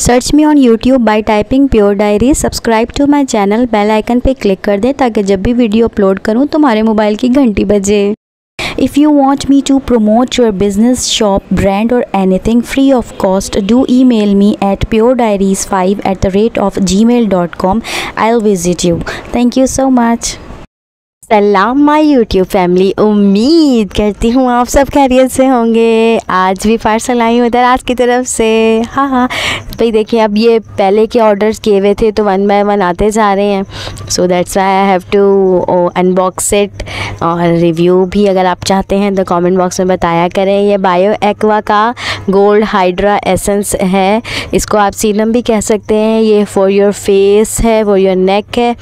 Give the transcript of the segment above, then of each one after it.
Search me on YouTube by typing pure diary. Subscribe to my channel, bell icon पे click कर दें ताकि जब भी वीडियो अपलोड करूं तुम्हारे मोबाइल की घंटी बजे। If you want me to promote your business, shop, brand or anything free of cost, do email me at purediaries5@gmail.com. I'll visit you. Thank you so much. सलाम माय यूट्यूब फैमिली, उम्मीद करती हूँ आप सब खैरियत से होंगे। आज भी पार्सल आई हूँ दराज की तरफ से। हाँ, भाई देखिए, अब ये पहले के ऑर्डर्स किए हुए थे तो 1 बाय 1 आते जा रहे हैं। So that's why I have to unbox it. और रिव्यू भी अगर आप चाहते हैं तो कमेंट बॉक्स में बताया करें। ये बायो एक्वा का गोल्ड हाइड्रा एसेंस है, इसको आप सीरम भी कह सकते हैं। ये फॉर योर फेस है, फॉर योर नेक है।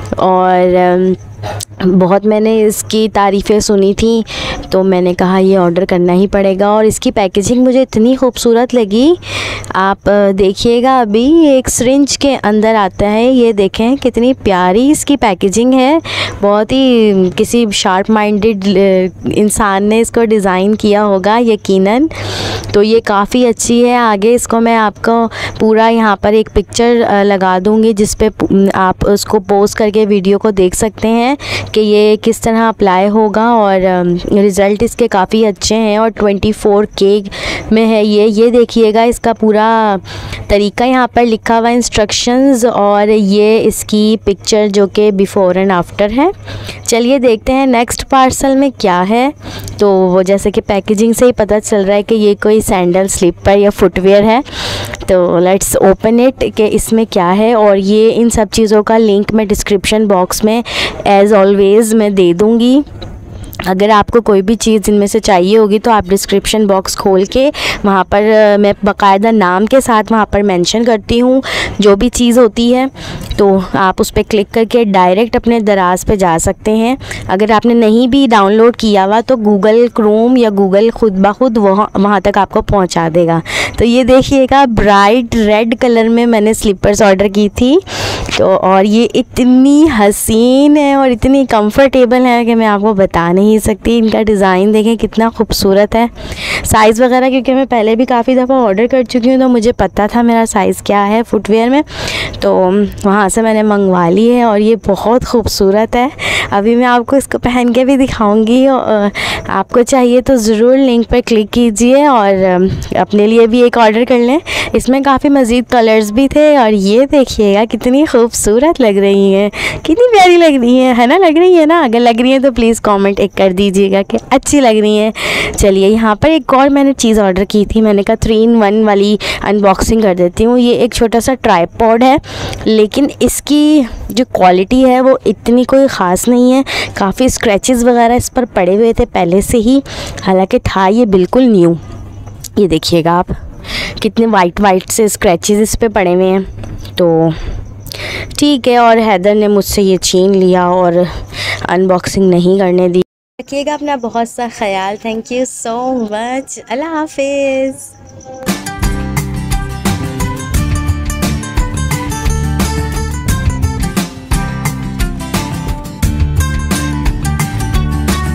और बहुत मैंने इसकी तारीफ़ें सुनी थी तो मैंने कहा ये ऑर्डर करना ही पड़ेगा। और इसकी पैकेजिंग मुझे इतनी खूबसूरत लगी, आप देखिएगा। अभी एक सिरिंज के अंदर आता है, ये देखें कितनी प्यारी इसकी पैकेजिंग है। बहुत ही किसी शार्प माइंडेड इंसान ने इसको डिज़ाइन किया होगा यकीनन। तो ये काफ़ी अच्छी है। आगे इसको मैं आपको पूरा यहाँ पर एक पिक्चर लगा दूँगी जिस पे आप उसको पोस्ट करके वीडियो को देख सकते हैं कि ये किस तरह अप्लाई होगा। और रिज़ल्ट इसके काफ़ी अच्छे हैं और 24K में है ये देखिएगा इसका पूरा तरीका यहाँ पर लिखा हुआ इंस्ट्रक्शंस, और ये इसकी पिक्चर जो कि बिफ़ोर एंड आफ्टर है। चलिए देखते हैं नेक्स्ट पार्सल में क्या है। तो वो जैसे कि पैकेजिंग से ही पता चल रहा है कि ये कोई सैंडल, स्लीपर या फुटवेयर है। तो लेट्स ओपन इट कि इसमें क्या है। और ये इन सब चीज़ों का लिंक मैं डिस्क्रिप्शन बॉक्स में एज़ ऑलवेज़ मैं दे दूँगी। अगर आपको कोई भी चीज़ इनमें से चाहिए होगी तो आप डिस्क्रिप्शन बॉक्स खोल के वहाँ पर मैं बाकायदा नाम के साथ वहाँ पर मेंशन करती हूँ जो भी चीज़ होती है। तो आप उस पर क्लिक करके डायरेक्ट अपने दराज पे जा सकते हैं। अगर आपने नहीं भी डाउनलोड किया हुआ तो गूगल क्रोम या गूगल खुद ब खुद वहाँ तक आपको पहुँचा देगा। तो ये देखिएगा, ब्राइट रेड कलर में मैंने स्लीपर्स ऑर्डर की थी। तो और ये इतनी हसीन है और इतनी कंफर्टेबल है कि मैं आपको बता नहीं सकती। इनका डिज़ाइन देखें कितना खूबसूरत है। साइज़ वगैरह क्योंकि मैं पहले भी काफ़ी दफ़ा ऑर्डर कर चुकी हूँ तो मुझे पता था मेरा साइज़ क्या है फुटवेयर में, तो वहाँ से मैंने मंगवा ली है। और ये बहुत खूबसूरत है। अभी मैं आपको इसको पहन के भी दिखाऊँगी। आपको चाहिए तो ज़रूर लिंक पर क्लिक कीजिए और अपने लिए भी एक ऑर्डर कर लें। इसमें काफ़ी मज़ीद कलर्स भी थे। और ये देखिएगा कितनी खूबसूरत लग रही हैं, कितनी प्यारी लग रही है ना? लग रही है ना? अगर लग रही है तो प्लीज़ कमेंट एक कर दीजिएगा कि अच्छी लग रही हैं। चलिए, यहाँ पर एक और मैंने चीज़ ऑर्डर की थी। मैंने कहा 3-in-1 वाली अनबॉक्सिंग कर देती हूँ। ये एक छोटा सा ट्राइपॉड है, लेकिन इसकी जो क्वालिटी है वो इतनी कोई ख़ास नहीं है। काफ़ी स्क्रैचेस वगैरह इस पर पड़े हुए थे पहले से ही, हालांकि था ये बिल्कुल न्यू। ये देखिएगा आप, कितने वाइट से स्क्रैचेस इस पे पड़े हुए हैं। तो ठीक है। और हैदर ने मुझसे ये छीन लिया और अनबॉक्सिंग नहीं करने दी। रखिएगा अपना बहुत सा ख्याल। Thank you so much. अल्लाह हाफिज़।